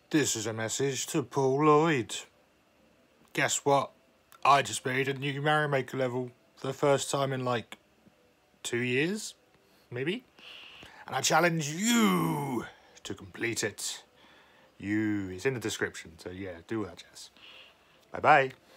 This is a message to Paul Lloyd. Guess what? I just made a new Mario Maker level for the first time in like 2 years, maybe? And I challenge you to complete it. It's in the description, so yeah, do that, Jess. Bye-bye.